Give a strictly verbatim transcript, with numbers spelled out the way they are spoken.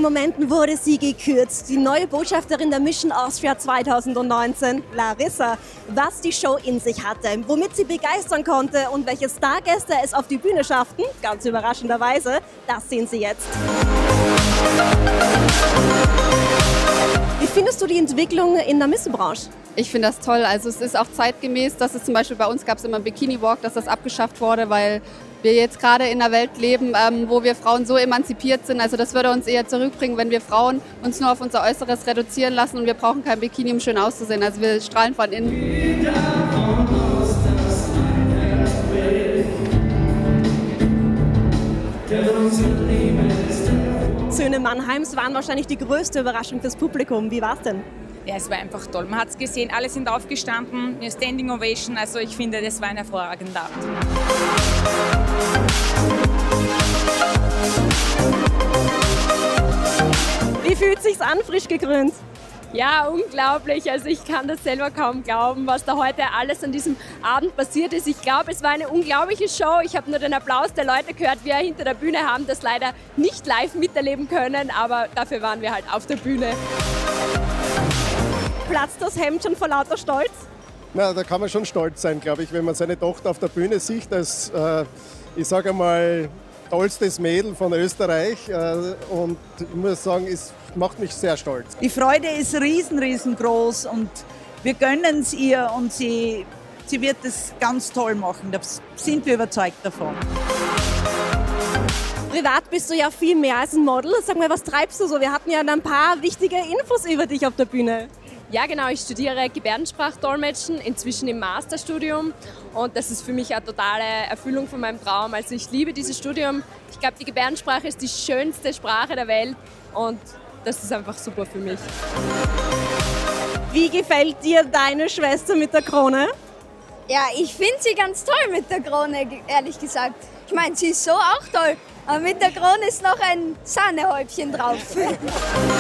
Momenten wurde sie gekürzt. Die neue Botschafterin der Mission Austria zweitausendneunzehn, Larissa. Was die Show in sich hatte, womit sie begeistern konnte und welche Stargäste es auf die Bühne schafften, ganz überraschenderweise, das sehen Sie jetzt. Wie findest du die Entwicklung in der Missebranche? Ich finde das toll. Also es ist auch zeitgemäß, dass es zum Beispiel bei uns gab es immer einen Bikini-Walk, dass das abgeschafft wurde, weil wir jetzt gerade in einer Welt leben, ähm, wo wir Frauen so emanzipiert sind. Also das würde uns eher zurückbringen, wenn wir Frauen uns nur auf unser Äußeres reduzieren lassen und wir brauchen kein Bikini, um schön auszusehen. Also wir strahlen von innen. Söhne Mannheims waren wahrscheinlich die größte Überraschung fürs Publikum. Wie war's denn? Ja, es war einfach toll. Man hat es gesehen, alle sind aufgestanden, eine Standing Ovation. Also ich finde, das war ein hervorragender Abend. Wie fühlt sich's an, frisch gekrönt? Ja, unglaublich. Also ich kann das selber kaum glauben, was da heute alles an diesem Abend passiert ist. Ich glaube, es war eine unglaubliche Show. Ich habe nur den Applaus der Leute gehört, wir hinter der Bühne haben das leider nicht live miterleben können, aber dafür waren wir halt auf der Bühne. Platzt das Hemd schon vor lauter Stolz? Na, da kann man schon stolz sein, glaube ich, wenn man seine Tochter auf der Bühne sieht, als, äh, ich sage einmal, tollstes Mädel von Österreich. Äh, und ich muss sagen, es macht mich sehr stolz. Die Freude ist riesen, riesengroß und wir gönnen es ihr und sie, sie wird es ganz toll machen. Da sind wir überzeugt davon. Privat bist du ja viel mehr als ein Model. Sag mal, was treibst du so? Wir hatten ja ein paar wichtige Infos über dich auf der Bühne. Ja, genau. Ich studiere Gebärdensprachdolmetschen, inzwischen im Masterstudium. Und das ist für mich eine totale Erfüllung von meinem Traum. Also ich liebe dieses Studium. Ich glaube, die Gebärdensprache ist die schönste Sprache der Welt. Und das ist einfach super für mich. Wie gefällt dir deine Schwester mit der Krone? Ja, ich finde sie ganz toll mit der Krone, ehrlich gesagt. Ich meine, sie ist so auch toll. Aber mit der Krone ist noch ein Sahnehäubchen drauf.